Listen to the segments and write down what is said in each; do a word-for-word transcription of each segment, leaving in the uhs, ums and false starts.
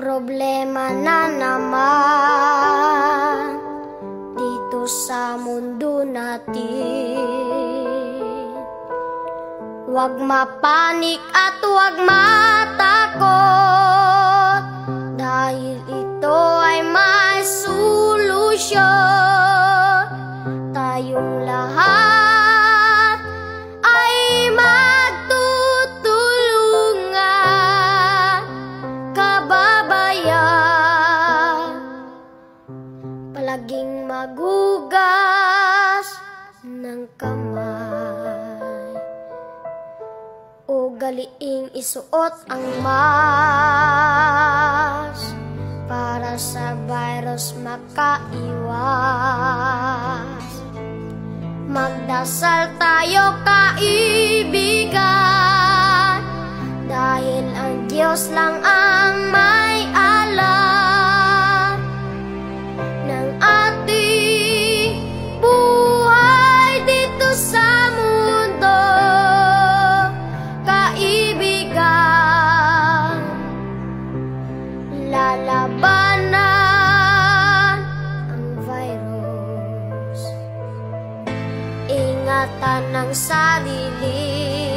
problema na naman dito sa mundo natin. Huwag mapanik at huwag matakot, dahil ito ay may solusyon. Tayong lahat ay magtutulungan. Kababayan, palaging magugas ng kamay, ugaliing isuot ang mask para sa virus makaiwas. Magdasal tayo, kaibigan, dahil ang Diyos lang ang may alam ng ating buhay dito sa mundo. Kaibigan, lalabanan ang virus. Ingatan ng sarili,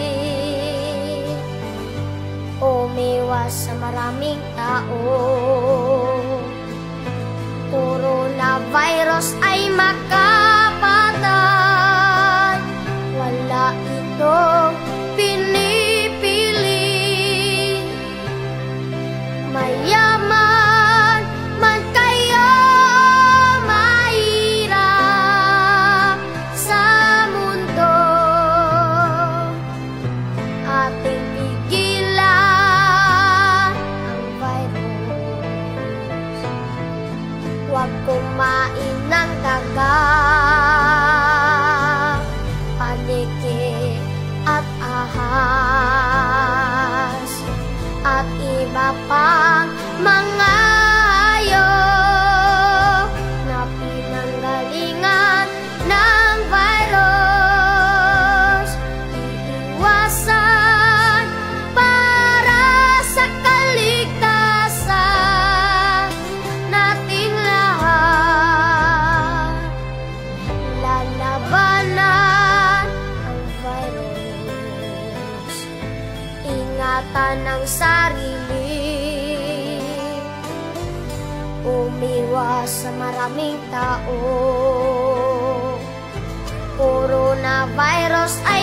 umiwas sa maraming tao. Coronavirus ay makapatay, wala itong pinipili. Mayaman man kayo, mahirap sa mundo, ating pigilan ang virus. Huwag kumain ng daga, paniki at ahas, at iba pang mga hayop na pinanggalingan ng virus. Iiwasan para sa kaligtasan nating lahat. Lalabanan ang virus, ingatan ang sarili, umiwas sa maraming tao. Coronavirus ay